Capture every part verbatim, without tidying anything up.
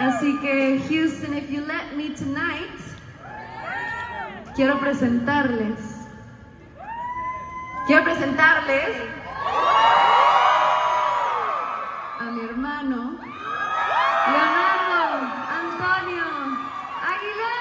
Así que, Houston, if you let me tonight, quiero presentarles, quiero presentarles a mi hermano, Leonardo Antonio Aguilar.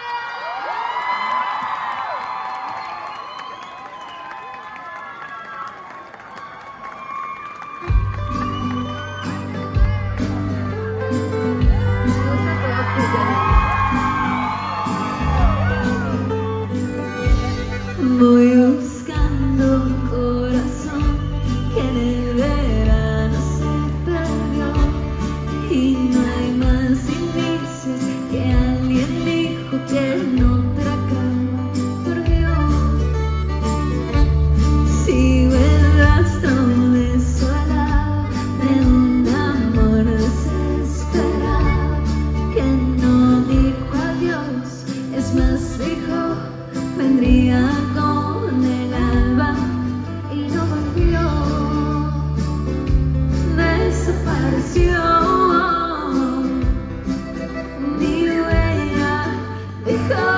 Voy buscando un corazón que en el verano se perdió y no hay más indicios que alguien dijo que en otra cama durmió. Sigo el rastro desolado de un amor desesperado que no dijo adiós, es más dijo vendría con el alba y no volvió, desapareció, ni huella dejó.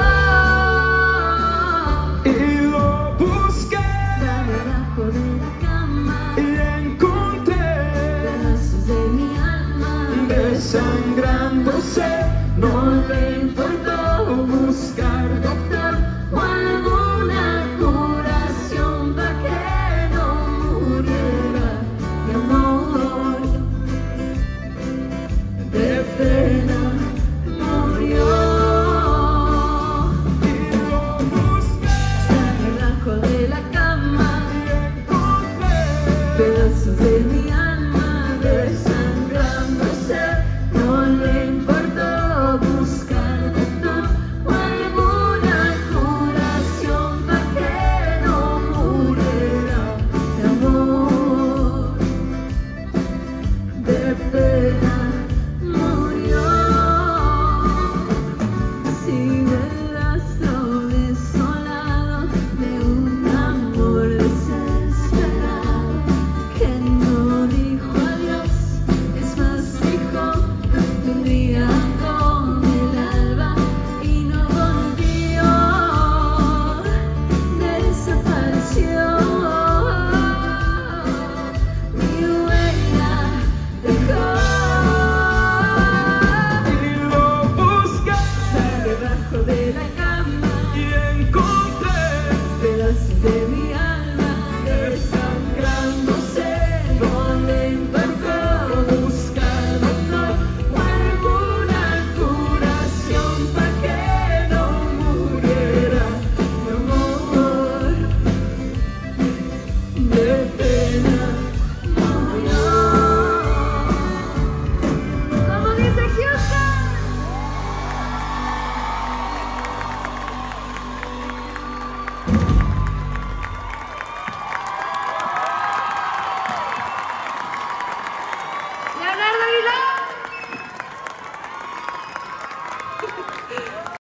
Y lo busqué, está debajo de la cama y encontré pedazos de mi alma desangrándose. No le importó buscar doctor o alguna curación para que no muriera de amor, de pena.